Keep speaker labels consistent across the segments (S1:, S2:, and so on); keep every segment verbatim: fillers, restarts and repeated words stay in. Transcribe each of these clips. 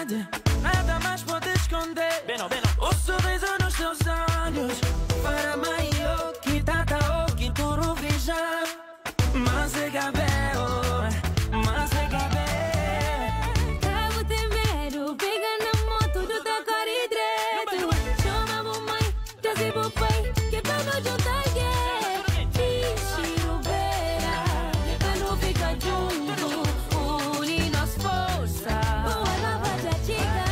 S1: verdade, nada mais pode esconder. Beno, beno. O sorriso nos teus olhos para maior que tata o que tudo veja. Mas é cabelo, mas é cabelo.
S2: Cabo temeiro, pega na moto do teu cor direito. Chama mamãe, traze pro pai, que pra não juntar alguém. Vixe, o beira, pra não ficar junto, une nas forças. Boa nova já chega.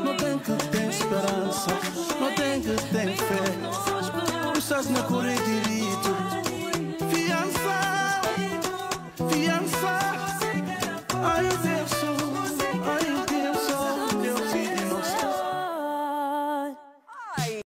S3: Não tem que tem fé, estás na correria.